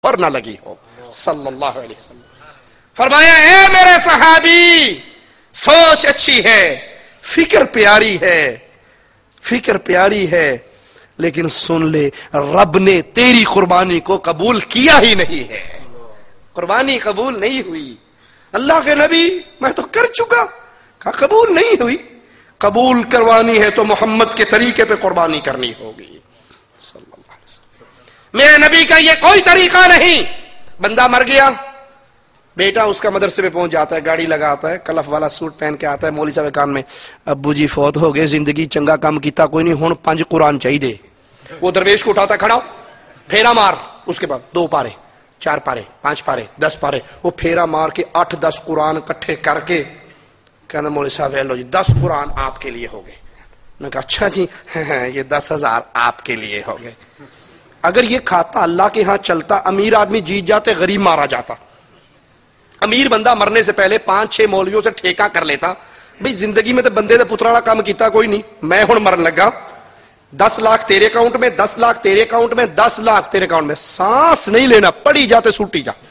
اور نہ لگی ہو صلی اللہ علیہ وسلم. فرمایا اے میرے صحابی سوچ اچھی ہے، فکر پیاری ہے، فکر پیاری ہے، لیکن سن لے رب نے تیری قربانی کو قبول کیا ہی نہیں ہے، قربانی قبول نہیں ہوئی. اللہ کے نبی میں تو کر چکا، کہا قبول نہیں ہوئی. قبول کروانی ہے تو محمد کے طریقے پہ قربانی کرنی ہوگی صلی اللہ علیہ وسلم. میرے نبی کا یہ کوئی طریقہ نہیں. بندہ مر گیا، بیٹا اس کا مدرسے میں پہنچ جاتا ہے، گاڑی لگاتا ہے، کلف والا سوٹ پہن کے آتا ہے، مولوی صاحب کان میں ابو جی فوت ہو گئے، زندگی چنگا کام کیتا کوئی نہیں، ہن 5 قرآن چاہیے. وہ درویش کو اٹھاتا ہے، کھڑا پھیرا مار، اس کے بعد 2 پارے 4 پارے 5 پارے 10 پارے، وہ پھیرا مار کے 8-10 قرآن کٹھے کر کے کہنا مولوی صاحب لو جی 10 قرآن آپ کے لیے ہو گئے. میں کہا اچھا جی یہ 10,000 آپ کے لیے ہو گئے. اگر یہ کھاتا اللہ کے ہاں چلتا، امیر آدمی جیت جاتے، غریب مارا جاتا. امیر بندہ مرنے سے پہلے 5-6 مولویوں سے ٹھیکہ کر لیتا، بھئی زندگی میں تو بندے دے پترا کام کیتا کوئی نہیں، میں ہن مرن لگا، 10 لاکھ تیرے اکاؤنٹ میں، 10 لاکھ تیرے اکاؤنٹ میں، 10 لاکھ تیرے اکاؤنٹ میں، سانس نہیں لینا، پڑی جاتے سوٹی جا.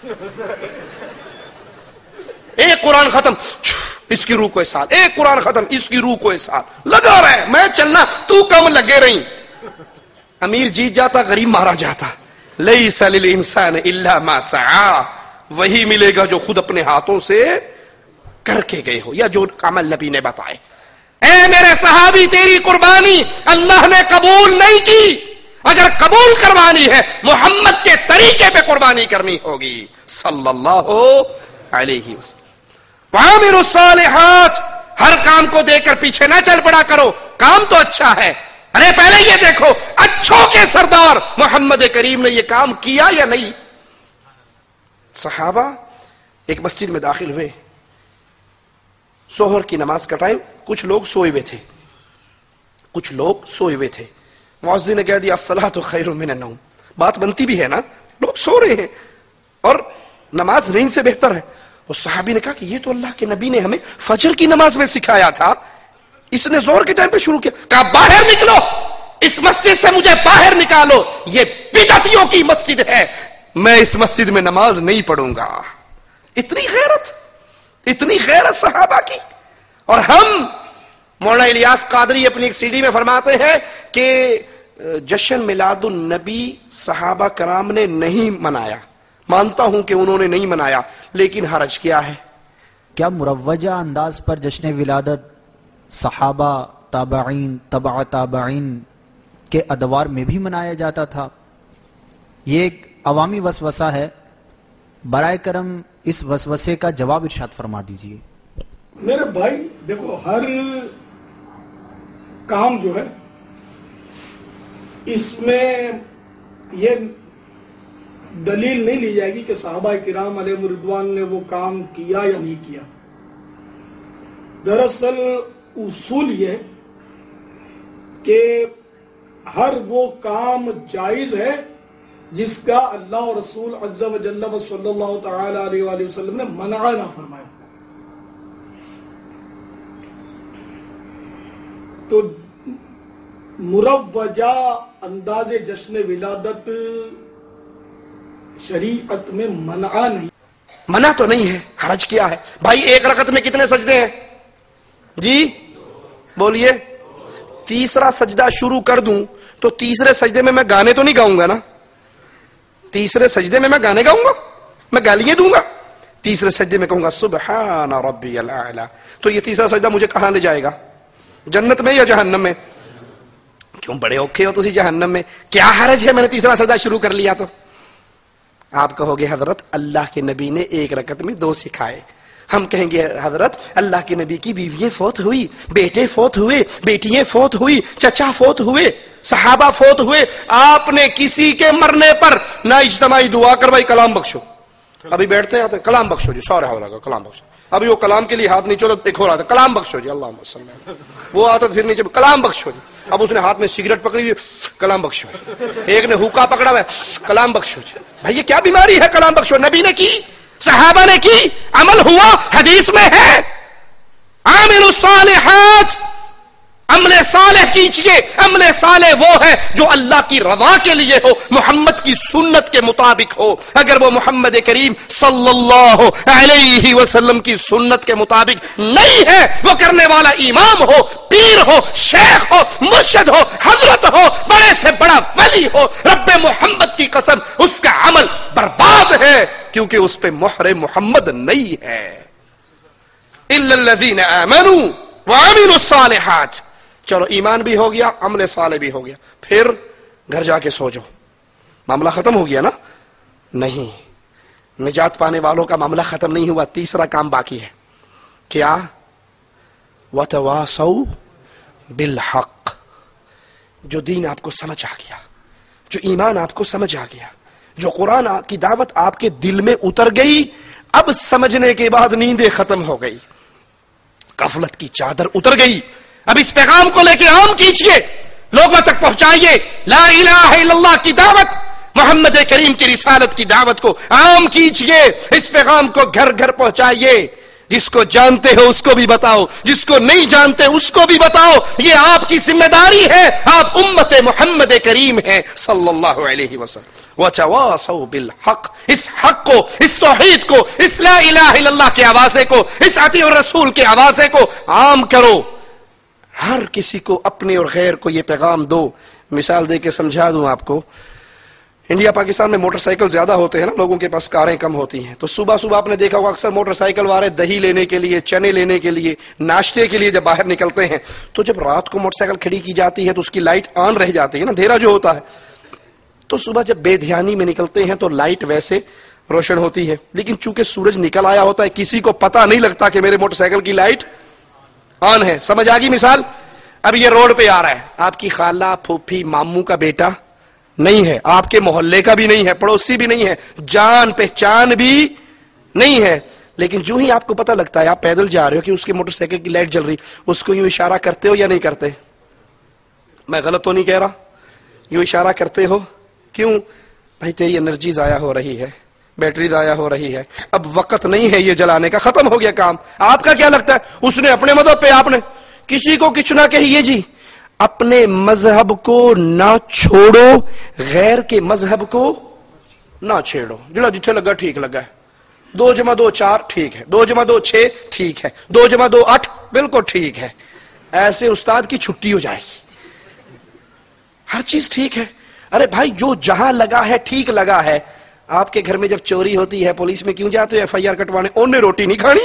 ایک قرآن ختم، اس کی روح کو سال، ایک قرآن ختم، اس کی روح کو سال، لگا رہے میں چلنا، تو کم لگے رہی. امیر جیت جاتا، غریب مارا جاتا. لیس للانسان الا ما سعى، وہی ملے گا جو خود اپنے ہاتھوں سے کر کے گئے ہو یا جو عمل نبی نے بتائے. اے میرے صحابی تیری قربانی اللہ نے قبول نہیں کی. اگر قبول کروانی ہے محمد کے طریقے پہ قربانی کرنی ہوگی صلی اللہ علیہ وسلم. وَعَامِلُوا الصَّالِحَاتِ، ہر کام کو دیکھ کر پیچھے نہ چل پڑا کرو، کام تو اچھا ہے، ارے پہلے یہ دیکھو اچھوں کے سردار محمد کریم نے یہ کام کیا یا نہیں. صحابہ ایک مسجد میں داخل ہوئے، ظہر کی نماز کا ٹائم، کچھ لوگ سوئے ہوئے تھے، کچھ لوگ سوئے ہوئے تھے. مؤذن نے کہہ دیا الصلاۃ خیر من النوم. بات بنتی بھی ہے نا، لوگ سو رہے ہیں اور نماز نیند سے بہتر ہے. اور صحابی نے کہا کہ یہ تو اللہ کے نبی نے ہمیں فجر کی نماز میں سکھایا تھا، اس نے ظہر کے ٹائم پہ شروع کیا. کہا باہر نکلو، اس مسجد سے مجھے باہر نکالو، یہ بدعتیوں کی مسجد ہے، میں اس مسجد میں نماز نہیں پڑھوں گا. اتنی غیرت، اتنی غیرت صحابہ کی. اور ہم مولانا الیاس قادری اپنی ایک CD میں فرماتے ہیں کہ جشن میلاد النبی صحابہ کرام نے نہیں منایا. مانتا ہوں کہ انہوں نے نہیں منایا، لیکن حرج کیا ہے؟ کیا مروجہ انداز پر جشن ولادت صحابہ، تابعین، تبع تابعین کے ادوار میں بھی منایا جاتا تھا؟ یہ ایک عوامی وسوسہ ہے، برائے کرم اس وسوسے کا جواب ارشاد فرما دیجئے. میرے بھائی دیکھو، ہر کام جو ہے اس میں یہ دلیل نہیں لی جائے گی کہ صحابہ کرام علیہ رضوان نے وہ کام کیا یا نہیں کیا. دراصل اصول یہ کہ ہر وہ کام جائز ہے جس کا اللہ اور رسول عز و جل و صلی اللہ تعالی علیہ وآلہ وسلم نے منع نہ فرمایا. تو مروجہ انداز جشن ولادت شریعت میں منع نہیں. منع تو نہیں ہے، حرج کیا ہے؟ بھائی ایک رکعت میں کتنے سجدے ہیں جی؟ بولیے. تیسرا سجدہ شروع کر دوں تو تیسرے سجدے میں گانے تو نہیں گاؤں گا نا؟ تیسرے سجدے میں گانے گاؤں گا؟ میں گالیاں دوں گا؟ تیسرے سجدے میں کہوں گا سبحان ربی الاعلی. تو یہ تیسرا سجدہ مجھے کہاں لے جائے گا؟ جنت میں یا جہنم میں؟ کیوں بڑے اوکھے ہو تسی جہنم میں؟ کیا حرج ہے میں نے تیسرا سجدہ شروع کر لیا تو؟ آپ کہو گے حضرت اللہ کے نبی نے ایک رکعت میں 2 سکھائے. ہم کہیں گے حضرت اللہ کے نبی کی بیوییں فوت ہوئی، بیٹے فوت ہوئے، بیٹیاں فوت ہوئی، چچا فوت ہوئے، صحابہ فوت ہوئے، آپ نے کسی کے مرنے پر نہ اجتماعی دعا کروائی کلام بخشو. ابھی بیٹھتے ہیں کلام بخشو جی، سورہ ہوگا کلام بخشو. ابھی وہ کلام کے لیے ہاتھ نیچے تو ایک ہو رہا تھا کلام بخشو جی اللہم صلی اللہ علیہ وسلم، وہ آتا پھر نیچے کلام بخشو جی. اب اس نے ہاتھ میں سگریٹ پکڑی ہوئی کلام بخشو جی، ایک نے ہوکا پکڑا ہوا ہے کلام بخشو جی. بھائی یہ کیا بیماری ہے کلام بخشو؟ نبی نے کی، صحابہ نے کی، عمل ہوا، حدیث میں ہے. عاملوا الصالحات، عمل صالح کیجئے. عمل صالح وہ ہے جو اللہ کی رضا کے لیے ہو, محمد کی سنت کے مطابق ہو. اگر وہ محمد کریم صلی اللہ علیہ وسلم کی سنت کے مطابق نہیں ہے, وہ کرنے والا امام ہو, پیر ہو, شیخ ہو, مرشد ہو, حضرت ہو, بڑے سے بڑا ولی ہو, رب محمد کی قسم اس کا عمل برباد ہے, کیونکہ اس پہ مہر محمد نہیں ہے. الا الذین آمنوا وعملوا الصالحات. چلو ایمان بھی ہو گیا, عمل صالح بھی ہو گیا, پھر گھر جا کے سو جاؤ. معاملہ ختم ہو گیا نا؟ نہیں, نجات پانے والوں کا معاملہ ختم نہیں ہوا. تیسرا کام باقی ہے. کیا؟ وَتَوَاصَوْا بِالْحَقِّ. جو دین آپ کو سمجھ آ گیا, جو ایمان آپ کو سمجھ آ گیا, جو قرآن کی دعوت آپ کے دل میں اتر گئی, اب سمجھنے کے بعد نیندیں ختم ہو گئی, غفلت کی چادر اتر گئی. اب اس پیغام کو لے کے عام کیجئے, لوگوں تک پہنچائیے. لا الہ الا اللہ کی دعوت, محمد کریم کی رسالت کی دعوت کو عام کیجئے. اس پیغام کو گھر گھر پہنچائیے. جس کو جانتے ہو اس کو بھی بتاؤ, جس کو نہیں جانتے اس کو بھی بتاؤ. یہ آپ کی ذمہ داری ہے, آپ امت محمد کریم ہیں صلی اللہ علیہ وسلم. وَتَوَاصَوْا بِالْحَقِّ. اس حق کو, اس توحید کو, اس لا الہ الا اللہ کے آوازے کو, اس اطیع الرسول کے آوازے کو عام کرو. ہر کسی کو, اپنے اور غیر کو یہ پیغام دو. مثال دے کے سمجھا دوں آپ کو. انڈیا پاکستان میں موٹر سائیکل زیادہ ہوتے ہیں نا, لوگوں کے پاس کاریں کم ہوتی ہیں. تو صبح صبح آپ نے دیکھا ہوگا اکثر موٹر سائیکل والے دہی لینے کے لیے, چنے لینے کے لیے, ناشتے کے لیے جب باہر نکلتے ہیں, تو جب رات کو موٹر سائیکل کھڑی کی جاتی ہے تو اس کی لائٹ آن رہ جاتی ہے نا, اندھیرا جو ہوتا ہے. تو صبح جب بے دھیانی میں نکلتے ہیں تو لائٹ ویسے روشن ہوتی ہے, لیکن چونکہ سورج نکل آیا ہوتا ہے کسی کو پتا نہیں لگتا کہ میرے موٹر سائیکل کی لائٹ آن ہے. سمجھ آ گئی مثال؟ اب یہ روڈ پہ آ رہا ہے, آپ کی خالہ, پھوپھی, ماموں کا بیٹا نہیں ہے, آپ کے محلے کا بھی نہیں ہے, پڑوسی بھی نہیں ہے, جان پہچان بھی نہیں ہے, لیکن جو ہی آپ کو پتہ لگتا ہے آپ پیدل جا رہے ہو کہ اس کے موٹر سائیکل کی لائٹ جل رہی, اس کو یوں اشارہ کرتے ہو یا نہیں کرتے؟ میں غلط تو نہیں کہہ رہا؟ یوں اشارہ کرتے ہو. کیوں بھائی؟ تیری انرجی ضائع ہو رہی ہے, بیٹری ضائع ہو رہی ہے, اب وقت نہیں ہے یہ جلانے کا, ختم ہو گیا کام. آپ کا کیا لگتا ہے؟ اس نے اپنے مذہب پہ, آپ نے کسی کو کچھ نہ کہیے جی, اپنے مذہب کو نہ چھوڑو, غیر کے مذہب کو نہ چھیڑو. جڑا جتھے لگا ٹھیک لگا ہے, 2 + 2 4 ٹھیک ہے, 2 + 2 6 ٹھیک ہے, 2 + 2 8 بالکل ٹھیک ہے. ایسے استاد کی چھٹی ہو جائے گی, ہر چیز ٹھیک ہے. ارے بھائی جو جہاں لگا ہے ٹھیک لگا ہے. آپ کے گھر میں جب چوری ہوتی ہے پولیس میں کیوں جاتے ہو FIR کٹوانے؟ انہوں نے روٹی نہیں کھانی,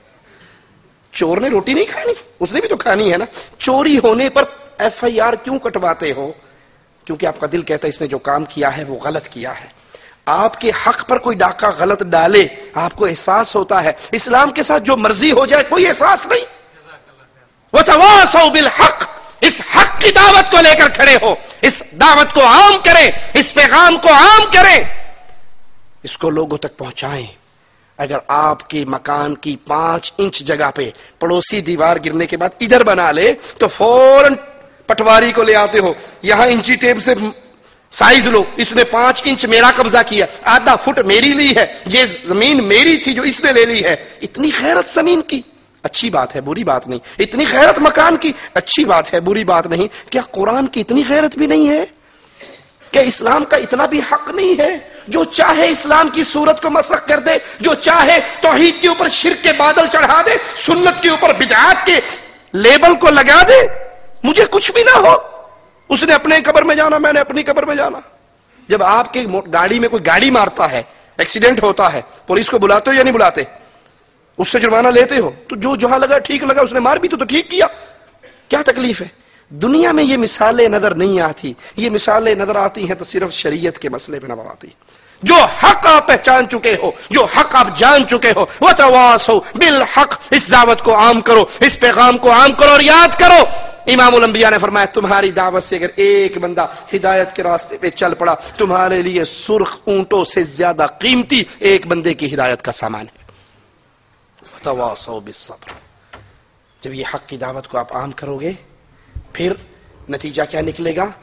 چور نے روٹی نہیں کھانی, اس نے بھی تو کھانی ہے نا. چوری ہونے پر FIR کیوں کٹواتے ہو؟ کیونکہ آپ کا دل کہتا ہے اس نے جو کام کیا ہے وہ غلط کیا ہے. آپ کے حق پر کوئی ڈاکہ غلط ڈالے, آپ کو احساس ہوتا ہے. اسلام کے ساتھ جو مرضی ہو جائے کوئی احساس نہیں. وَتَوَاصَوْا بِالْحَقِّ. اس حق کی دعوت کو لے کر کھڑے ہو, اس دعوت کو عام کریں, اس پیغام کو عام کریں, اس کو لوگوں تک پہنچائیں. اگر آپ کے مکان کی 5 انچ جگہ پہ پڑوسی دیوار گرنے کے بعد ادھر بنا لے تو فوراً پٹواری کو لے آتے ہو, یہاں انچی ٹیپ سے سائز لو, اس نے 5 انچ میرا قبضہ کیا, آدھا فٹ میری لی ہے, یہ زمین میری تھی جو اس نے لے لی ہے. اتنی غیرت زمین کی, اچھی بات ہے, بری بات نہیں. اتنی غیرت مکان کی, اچھی بات ہے, بری بات نہیں. کیا قرآن کی اتنی غیرت بھی نہیں ہے؟ کیا اسلام کا اتنا بھی حق نہیں ہے؟ جو چاہے اسلام کی صورت کو مسخ کر دے, جو چاہے توحید کے اوپر شرک کے بادل چڑھا دے, سنت کے اوپر بدعات کے لیبل کو لگا دے, مجھے کچھ بھی نہ ہو. اس نے اپنے قبر میں جانا, میں نے اپنی قبر میں جانا. جب آپ کے گاڑی میں کوئی گاڑی مارتا ہے, ایکسیڈنٹ ہوتا ہے, پولیس کو بلاتے ہو یا نہیں بلاتے؟ اس سے جرمانہ لیتے ہو. تو جو جہاں لگا ٹھیک لگا, اس نے مار بھی تو ٹھیک کیا, کیا تکلیف ہے؟ دنیا میں یہ مثالیں نظر نہیں آتی. یہ مثالیں نظر آتی ہیں تو صرف شریعت کے مسئلے پہ نظر آتی. جو حق آپ پہچان چکے ہو, جو حق آپ جان چکے ہو, وَتَوَاصَوْا بِالْحَقِّ. اس دعوت کو عام کرو, اس پیغام کو عام کرو, اور یاد کرو امام الانبیاء نے فرمایا تمہاری دعوت سے اگر ایک بندہ ہدایت کے راستے پہ چل پڑا, تمہارے لیے سرخ اونٹوں سے زیادہ قیمتی ایک بندے کی ہدایت کا سامان ہے. وَتَوَاصَوْا بِالصَّبْرِ. جب یہ حق کی دعوت کو آپ عام کرو گے, پھر نتیجہ کیا نکلے گا؟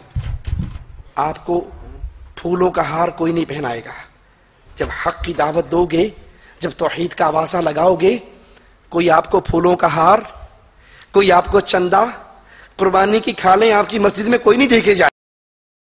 آپ کو پھولوں کا ہار کوئی نہیں پہنائے گا. جب حق کی دعوت دو گے, جب توحید کا آوازہ لگاؤ گے, کوئی آپ کو پھولوں کا ہار, کوئی آپ کو چندہ, قربانی کی کھالیں آپ کی مسجد میں کوئی نہیں دیکھے جائے